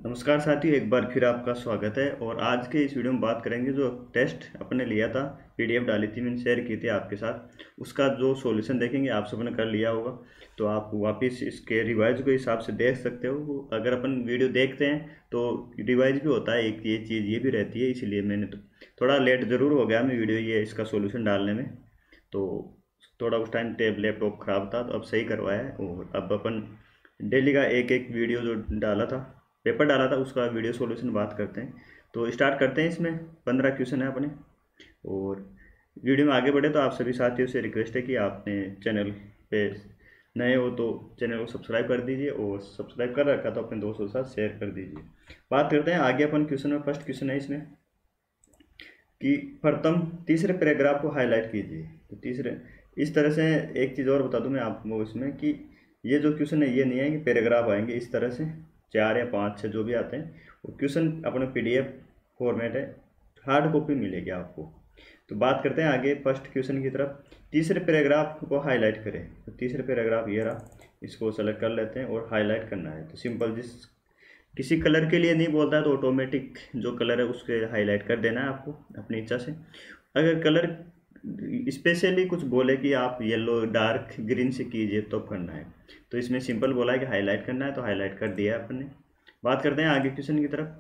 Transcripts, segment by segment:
नमस्कार साथियों, एक बार फिर आपका स्वागत है। और आज के इस वीडियो में बात करेंगे जो टेस्ट अपने लिया था, पीडीएफ डाली थी, मैंने शेयर की थी आपके साथ, उसका जो सॉल्यूशन देखेंगे। आप सबने कर लिया होगा तो आप वापस इसके रिवाइज के हिसाब से देख सकते हो। अगर अपन वीडियो देखते हैं तो रिवाइज भी होता है, एक ये चीज़ ये भी रहती है, इसलिए मैंने तो थोड़ा लेट ज़रूर हो गया मैं वीडियो ये इसका सोल्यूशन डालने में। तो थोड़ा उस टाइम लैपटॉप ख़राब था तो अब सही करवाया है। और अब अपन डेली का एक एक वीडियो जो डाला था, पेपर डाला था, उसका वीडियो सॉल्यूशन बात करते हैं। तो स्टार्ट करते हैं। इसमें 15 क्वेश्चन है अपने। और वीडियो में आगे बढ़े तो आप सभी साथियों से रिक्वेस्ट है कि आपने चैनल पे नए हो तो चैनल को सब्सक्राइब कर दीजिए, और सब्सक्राइब कर रखा तो अपने दोस्तों के साथ शेयर कर दीजिए। बात करते हैं आगे अपन क्वेश्चन में। फर्स्ट क्वेश्चन है इसमें कि प्रथम तीसरे पैराग्राफ को हाईलाइट कीजिए। तो तीसरे इस तरह से, एक चीज़ और बता दूं मैं आपको इसमें कि ये जो क्वेश्चन है ये नहीं है कि पैराग्राफ आएंगे इस तरह से 4 या 5 6 जो भी आते हैं। वो क्वेश्चन अपने पीडीएफ फॉर्मेट है, हार्ड कॉपी मिलेगी आपको। तो बात करते हैं आगे फर्स्ट क्वेश्चन की तरफ। तीसरे पैराग्राफ को हाईलाइट करें। तो तीसरे पैराग्राफ ये रहा, इसको सेलेक्ट कर लेते हैं और हाईलाइट करना है। तो सिंपल, जिस किसी कलर के लिए नहीं बोलता है तो ऑटोमेटिक जो कलर है उसके हाईलाइट कर देना है आपको अपनी इच्छा से। अगर कलर स्पेशली कुछ बोले कि आप येलो डार्क ग्रीन से कीजिए तो करना है। तो इसमें सिंपल बोला है कि हाईलाइट करना है, तो हाईलाइट कर दिया है अपन ने। बात करते हैं आगे क्वेश्चन की तरफ।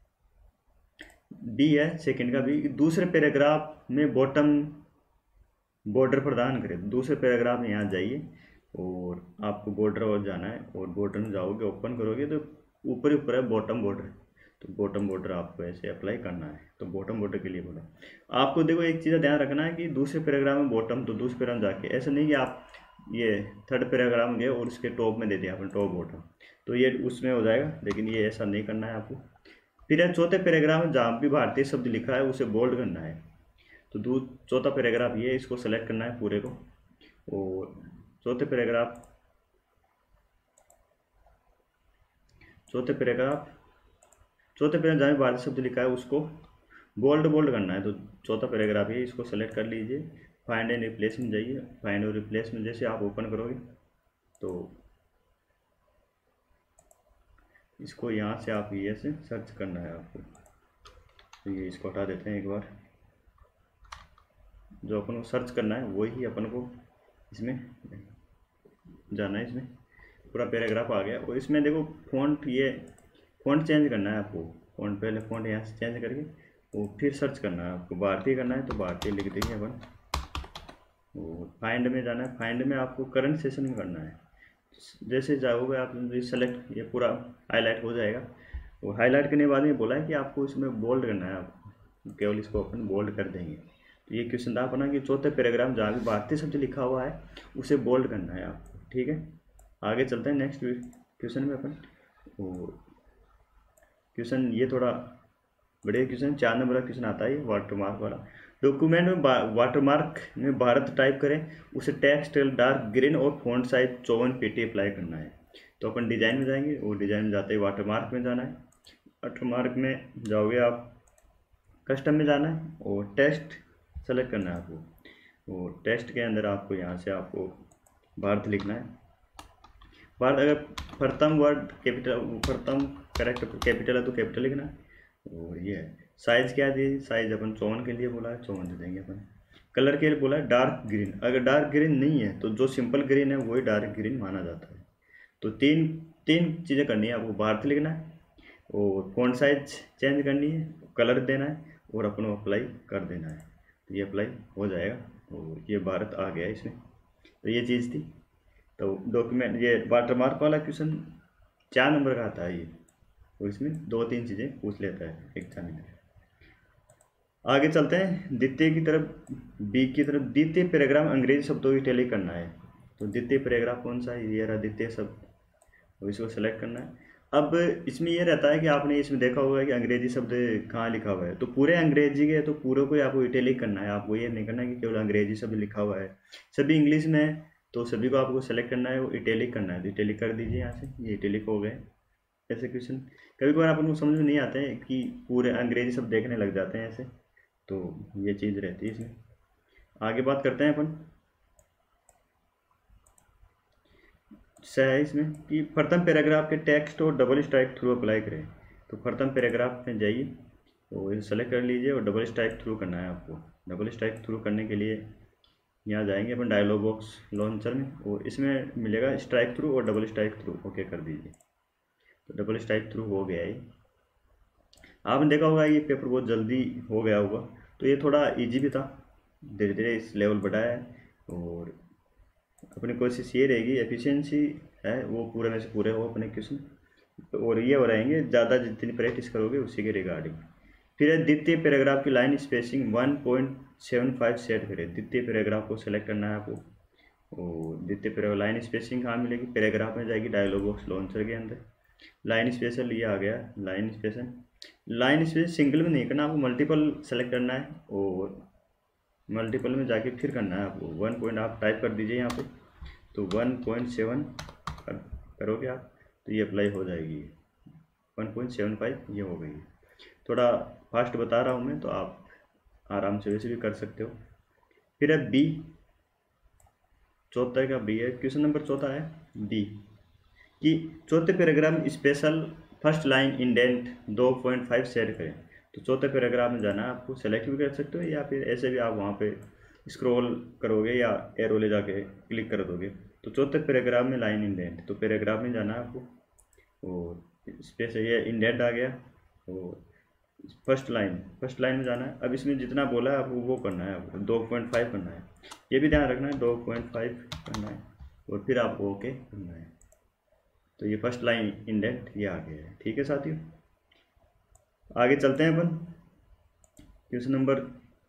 बी है सेकंड का बी, दूसरे पैराग्राफ में बॉटम बॉर्डर प्रदान करें। दूसरे पैराग्राफ में यहाँ जाइए और आपको बॉर्डर और जाना है, और बॉर्डर में जाओगे, ओपन करोगे तो ऊपर ही ऊपर है बॉटम बॉर्डर। तो बॉटम बॉर्डर आपको ऐसे अप्लाई करना है। तो बॉटम बॉर्डर के लिए बोला आपको। देखो एक चीज़ ध्यान रखना है कि दूसरे पैराग्राफ में बॉटम, तो दूसरे पैराग्राफ में जाके ऐसा नहीं कि आप ये थर्ड पैराग्राफ में गए और उसके टॉप में दे दिया आपने टॉप बॉटम, तो ये उसमें हो जाएगा। लेकिन ये ऐसा नहीं करना है आपको। फिर है चौथे पैराग्राफ में जहाँ भी भारतीय शब्द लिखा है उसे बोल्ड करना है। तो चौथा पैराग्राफ ये, इसको सेलेक्ट करना है पूरे को। और चौथे पैराग्राफ चौथे पैराग्राफ जहाँ भी भारतीय शब्द लिखा है उसको बोल्ड बोल्ड करना है। तो चौथा पैराग्राफ ये, इसको सेलेक्ट कर लीजिए। फाइंड एंड रिप्लेस में जाइए। फाइंड और रिप्लेस में जैसे आप ओपन करोगे तो इसको यहाँ से आप ये से सर्च करना है आपको। तो ये इसको हटा देते हैं एक बार। जो अपन को सर्च करना है वही अपन को इसमें जाना है। इसमें पूरा पैराग्राफ आ गया। और इसमें देखो फ़ॉन्ट, ये फ़ॉन्ट चेंज करना है आपको। फ़ॉन्ट पहले फ़ॉन्ट यहाँ से चेंज करके वो फिर सर्च करना है आपको। भारतीय करना है तो भारतीय लिख देंगे अपन। और फाइंड में जाना है। फाइंड में आपको करंट सेशन में करना है। जैसे जाओगे आप सेलेक्ट, ये पूरा हाईलाइट हो जाएगा। वो हाईलाइट करने के बाद में बोला है कि आपको इसमें बोल्ड करना है। आपको केवल इसको अपन बोल्ड कर देंगे। तो ये क्वेश्चन था अपना कि चौथे पैराग्राफ जहाँ भी भारतीय शब्द लिखा हुआ है उसे बोल्ड करना है आपको। ठीक है, आगे चलते हैं नेक्स्ट क्वेश्चन में अपन। और क्वेश्चन ये थोड़ा बड़े क्वेश्चन, 4 नंबर का क्वेश्चन आता है वाटरमार्क वाला। डॉक्यूमेंट में वाटरमार्क में भारत टाइप करें, उसे टेक्स्ट डार्क ग्रीन और फॉन्ट साइज 54 पीटी अप्लाई करना है। तो अपन डिज़ाइन में जाएंगे, और डिज़ाइन में जाते ही वाटरमार्क में जाना है। वाटरमार्क में जाओगे आप, कस्टम में जाना है और टेक्स्ट सेलेक्ट करना है आपको। और टेक्स्ट के अंदर आपको यहाँ से आपको भारत लिखना है। भारत, अगर प्रथम वर्ड कैपिटल, प्रथम कैरेक्टर कैपिटल है तो कैपिटल लिखना है। और ये साइज़ क्या दी, साइज़ अपन 54 के लिए बोला है, 54 दे देंगे अपन। कलर के लिए बोला है डार्क ग्रीन। अगर डार्क ग्रीन नहीं है तो जो सिंपल ग्रीन है वही डार्क ग्रीन माना जाता है। तो तीन तीन चीज़ें करनी है आपको। भारत लिखना है, और फ़ॉन्ट साइज चेंज करनी है, कलर देना है, और अपन अप्लाई कर देना है। तो ये अप्लाई हो जाएगा और ये भारत आ गया इसमें। तो ये चीज़ थी। तो डॉक्यूमेंट, ये वाटरमार्क वाला क्वेश्चन 4 नंबर का आता है ये। और इसमें 2-3 चीज़ें पूछ लेता है एग्जामिनर। आगे चलते हैं द्वितीय की तरफ, बी की तरफ। द्वितीय पैराग्राफ अंग्रेजी शब्दों की टैली करना है। तो द्वितीय पैराग्राफ कौन सा है, ये रहा द्वितीय शब्द, तो इसको सेलेक्ट करना है। अब इसमें ये रहता है कि आपने इसमें देखा होगा कि अंग्रेजी शब्द कहाँ लिखा हुआ है। तो पूरे अंग्रेजी के, तो पूरे को ही आपको इटैलिक करना है। आपको ये नहीं करना कि केवल अंग्रेजी शब्द लिखा हुआ है। सभी इंग्लिश में है तो सभी को आपको सेलेक्ट करना है, वो इटैलिक करना है। तो इटैलिक कर दीजिए यहाँ से, ये इटैलिक हो गए। ऐसे क्वेश्चन कभी कभार अपन को समझ में नहीं आते हैं कि पूरे अंग्रेजी शब्द देखने लग जाते हैं ऐसे। तो ये चीज़ रहती है इसमें। आगे बात करते हैं अपन है इसमें कि प्रथम पैराग्राफ के टेक्स्ट और डबल स्ट्राइक थ्रू अप्लाई करें। तो प्रथम पैराग्राफ में जाइए और इसे सेलेक्ट कर लीजिए और डबल स्ट्राइक थ्रू करना है आपको। डबल स्ट्राइक थ्रू करने के लिए यहाँ जाएंगे अपन डायलॉग बॉक्स लॉन्चर में और इसमें मिलेगा स्ट्राइक थ्रू और डबल स्ट्राइक थ्रू, ओके कर दीजिए। तो डबल स्ट्राइक थ्रू हो गया ये। आपने देखा होगा ये पेपर बहुत जल्दी हो गया होगा, तो ये थोड़ा इजी भी था, धीरे धीरे इस लेवल बढ़ाया है। और अपनी कोशिश ये रहेगी, एफिशिएंसी है वो पूरे में से पूरे हो अपने क्वेश्चन, और ये हो रहेंगे ज़्यादा जितनी प्रैक्टिस करोगे उसी के रिगार्डिंग। फिर है द्वितीय पैराग्राफ की लाइन स्पेसिंग 1.75 सेट करें। द्वितीय पैराग्राफ को सेलेक्ट करना है आपको, और द्वितीय पैराग्राफ लाइन स्पेसिंग कहाँ मिलेगी, पैराग्राफ में जाएगी डायलॉग बॉक्स लॉन्चर के अंदर। लाइन स्पेशल ये आ गया, line special. Line space single में नहीं करना आपको, मल्टीपल सेलेक्ट करना है और मल्टीपल में जाके फिर करना है आपको 1 पॉइंट आप टाइप कर दीजिए यहाँ पे, तो 1.7 करोगे आप तो ये अप्लाई हो जाएगी। 1.75 ये हो गई। थोड़ा फास्ट बता रहा हूँ मैं, तो आप आराम से वैसे भी कर सकते हो। फिर है बी, चौथा का बी है, क्वेश्चन नंबर चौथा है बी कि चौथे पैराग्राफ में special first line indent 2.5 set करें। तो चौथे पैराग्राफ में जाना है आपको, सेलेक्ट भी कर सकते हो या फिर ऐसे भी आप वहाँ पे स्क्रॉल करोगे या एरो ले जाके क्लिक कर दोगे। तो चौथे पैराग्राफ में लाइन इंडेंट, तो पैराग्राफ में जाना है आपको और स्पेशल ये इंडेंट आ गया और फर्स्ट लाइन में जाना है। अब इसमें जितना बोला है आपको वो करना है, आपको 2.5 करना है, ये भी ध्यान रखना है 2.5 करना है और फिर आपको ओके करना है। तो ये फर्स्ट लाइन इंडेंट ये आ गया है। ठीक है साथियों, आगे चलते हैं अपन क्वेश्चन नंबर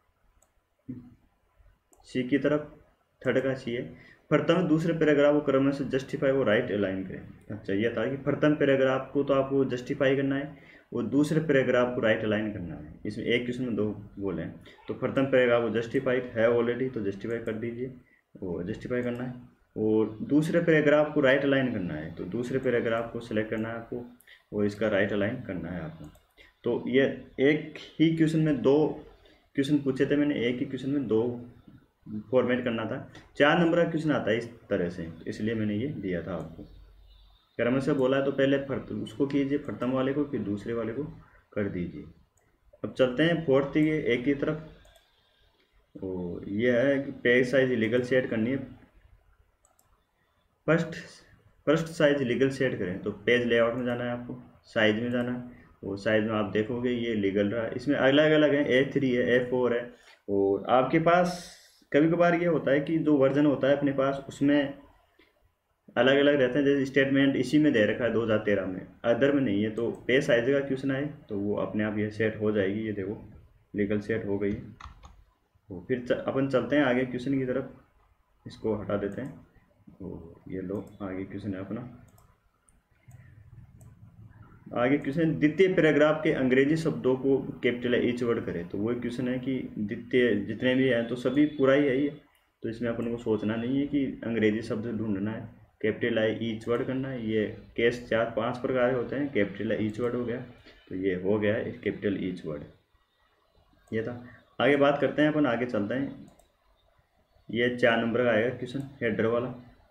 सी की तरफ। थर्ड का सी है, प्रथम दूसरे पैराग्राफ को क्रम से जस्टिफाई और राइट अलाइन करें। अच्छा ये था कि प्रथम पैराग्राफ को तो आपको जस्टिफाई करना है और दूसरे पैराग्राफ को राइट अलाइन करना है। इसमें एक क्वेश्चन में दो बोले हैं, तो प्रथम पैराग्राफ को जस्टिफाइड है ऑलरेडी, तो जस्टिफाई कर दीजिए और जस्टिफाई करना है। और दूसरे पैराग्राफ को राइट अलाइन करना है, तो दूसरे पैराग्राफ को सिलेक्ट करना है आपको और इसका राइट अलाइन करना है आपको। तो ये एक ही क्वेश्चन में दो क्वेश्चन पूछे थे मैंने, एक ही क्वेश्चन में दो फॉर्मेट करना था। 4 नंबर का क्वेश्चन आता है इस तरह से, तो इसलिए मैंने ये दिया था आपको। क्रम से बोला है तो पहले उसको कीजिए प्रथम वाले को, फिर दूसरे वाले को कर दीजिए। अब चलते हैं फोर्थ के एक की तरफ। और ये है कि पेज साइज लीगल सेट करनी है। फर्स्ट साइज लीगल सेट करें, तो पेज लेआउट में जाना है आपको, साइज में जाना है और साइज में आप देखोगे ये लीगल रहा है। इसमें अलग अलग है, A3 है, A4 है। और आपके पास कभी कभार ये होता है कि जो वर्जन होता है अपने पास उसमें अलग अलग रहते हैं, जैसे स्टेटमेंट इसी में दे रखा है 2013 में, अदर में नहीं है। तो पेज साइज का क्वेश्चन आए तो वो अपने आप ये सेट हो जाएगी। ये देखो लीगल सेट हो गई। तो फिर अपन चलते हैं आगे क्वेश्चन की तरफ, इसको हटा देते हैं। तो ये लो आगे क्वेश्चन है अपना। आगे क्वेश्चन, द्वितीय पैराग्राफ के अंग्रेजी शब्दों को कैपिटल ईच वर्ड करें। तो वो क्वेश्चन है कि द्वितीय जितने भी हैं तो सभी पूरा ही है ये, तो इसमें अपन को सोचना नहीं है कि अंग्रेजी शब्द ढूंढना है, कैपिटल आई ईच वर्ड करना है। ये केस 4-5 प्रकार होते हैं, कैपिटल ईच वर्ड हो गया, तो ये हो गया है कैपिटल ईच वर्ड, ये था। आगे बात करते हैं अपन, आगे चलते हैं। ये 4 नंबर का आएगा क्वेश्चन, हेडर वाला।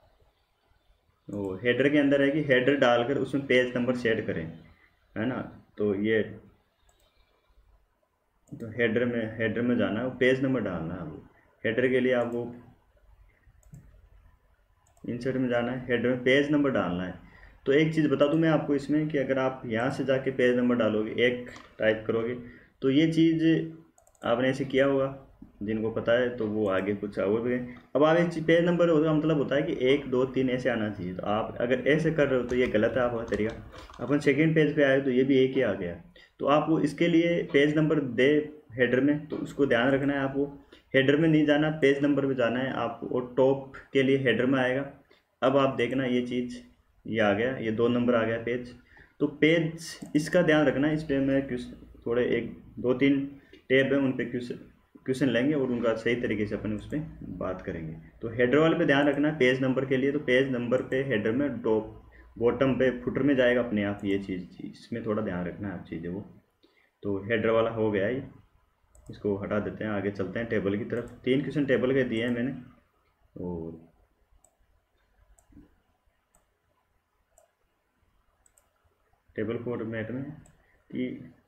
तो हेडर के अंदर है कि हेडर डालकर उसमें पेज नंबर सेट करें, है ना। तो ये तो हेडर में जाना है, वो पेज नंबर डालना है आपको। हेडर के लिए आपको इंसर्ट में जाना है, हेडर में पेज नंबर डालना है। तो एक चीज़ बता दूं मैं आपको इसमें कि अगर आप यहाँ से जाके पेज नंबर डालोगे, एक टाइप करोगे, तो ये चीज़ आपने ऐसे किया होगा, जिनको पता है तो वो आगे कुछ और भी। अब आप एक पेज नंबर होगा मतलब होता है कि 1 2 3 ऐसे आना चाहिए। तो आप अगर ऐसे कर रहे हो तो ये गलत है आपका तरीका। अपन सेकेंड पेज पे आए तो ये भी एक ही आ गया। तो आपको इसके लिए पेज नंबर दे हेडर में, तो उसको ध्यान रखना है। आपको हेडर में नहीं जाना, पेज नंबर पे जाना है आपको, और टॉप के लिए हेडर में आएगा। अब आप देखना ये चीज़, ये आ गया, ये 2 नंबर आ गया पेज। तो पेज इसका ध्यान रखना है। इस पर मैं थोड़े 1 2 3 टैब है, उन पर क्वेश्चन लेंगे और उनका सही तरीके से अपन उस पर बात करेंगे। तो हेडर वाले पे ध्यान रखना है पेज नंबर के लिए। तो पेज नंबर पे हेडर में टॉप बॉटम पे फुटर में जाएगा अपने आप ये चीज़, इसमें थोड़ा ध्यान रखना है आप चीज़ें वो। तो हेडर वाला हो गया ये, इसको हटा देते हैं। आगे चलते हैं टेबल की तरफ। 3 क्वेश्चन टेबल के दिए हैं मैंने, और टेबल फॉर्मेट में कि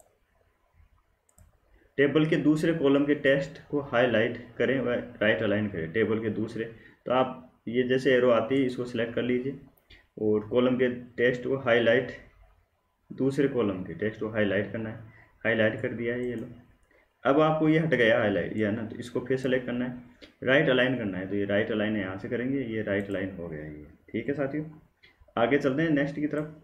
टेबल के दूसरे कॉलम के टेक्स्ट को हाईलाइट करें व राइट अलाइन करें। टेबल के दूसरे, तो आप ये जैसे एरो आती है इसको सिलेक्ट कर लीजिए और कॉलम के टेक्स्ट को हाईलाइट, दूसरे कॉलम के टेक्स्ट को हाईलाइट करना है। हाईलाइट कर दिया है ये लो। अब आपको ये हट गया हाईलाइट या ना, तो इसको फिर सेलेक्ट करना है, राइट अलाइन करना है। तो ये राइट अलाइन यहाँ से करेंगे, ये राइट अलाइन हो गया ये। ठीक है साथियों, आगे चलते हैं नेक्स्ट की तरफ।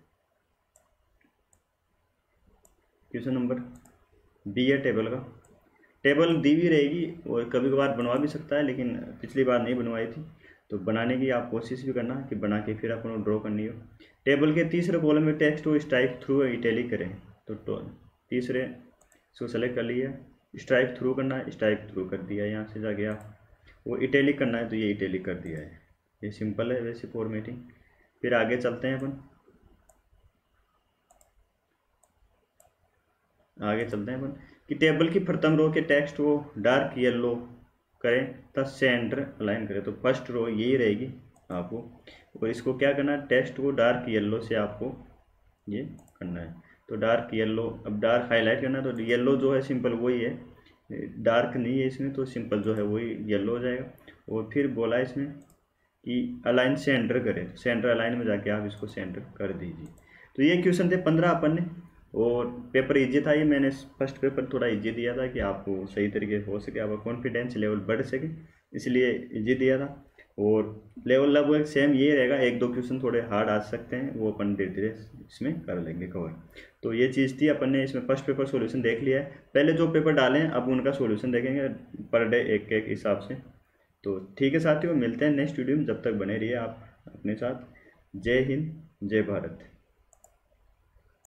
क्वेश्चन नंबर बी है टेबल का। टेबल दी हुई रहेगी और कभी कभार बनवा भी सकता है, लेकिन पिछली बार नहीं बनवाई थी, तो बनाने की आप कोशिश भी करना कि बना के फिर आपको ड्रॉ करनी हो। टेबल के तीसरे कॉलम में टेक्स्ट को स्ट्राइक थ्रू इटैलिक करें। तो तीसरे इसको सेलेक्ट कर लिया, स्ट्राइक थ्रू करना है, स्ट्राइक थ्रू कर दिया। यहाँ से जाके आप वो इटैलिक करना है, तो ये इटैलिक कर दिया है। ये सिंपल है वैसे फॉर्मेटिंग। फिर आगे चलते हैं अपन, कि टेबल की प्रथम रो के टेक्स्ट को डार्क येलो करें तब सेंटर अलाइन करें। तो फर्स्ट रो यही रहेगी आपको, और इसको क्या करना है, टेक्स्ट को डार्क येलो से आपको ये करना है। तो डार्क येलो, अब डार्क हाईलाइट करना है, तो येलो जो है सिंपल वही है, डार्क नहीं है इसमें, तो सिंपल जो है वही येलो हो जाएगा। और फिर बोला इसमें कि अलाइन सेंटर करें, सेंटर अलाइन में जाके आप इसको सेंटर कर दीजिए। तो ये क्वेश्चन थे 15 अपन ने, और पेपर इजी था ये। मैंने फर्स्ट पेपर थोड़ा इजी दिया था कि आपको सही तरीके हो सके, आपका कॉन्फिडेंस लेवल बढ़ सके, इसलिए इजी दिया था। और लेवल लगभग सेम ये रहेगा, एक दो क्वेश्चन थोड़े हार्ड आ सकते हैं, वो अपन धीरे धीरे इसमें कर लेंगे कवर। तो ये चीज़ थी, अपन ने इसमें फर्स्ट पेपर सॉल्यूशन देख लिया है। पहले जो पेपर डालें अब उनका सॉल्यूशन देखेंगे पर डे एक एक हिसाब से। तो ठीक है साथियों, मिलते हैं नेक्स्ट वीडियो में, जब तक बने रहिए आप अपने साथ। जय हिंद, जय भारत।